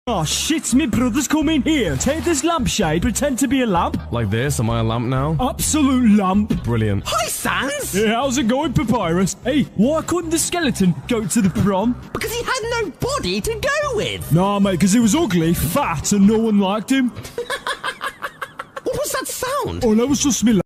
Oh, shit, me brother's coming here. Take this lampshade, pretend to be a lamp. Like this? Am I a lamp now? Absolute lamp. Brilliant. Hi, Sans! Yeah, how's it going, Papyrus? Hey, why couldn't the skeleton go to the prom? Because he had no body to go with. Nah, mate, because he was ugly, fat, and no one liked him. What was that sound? Oh, that was just me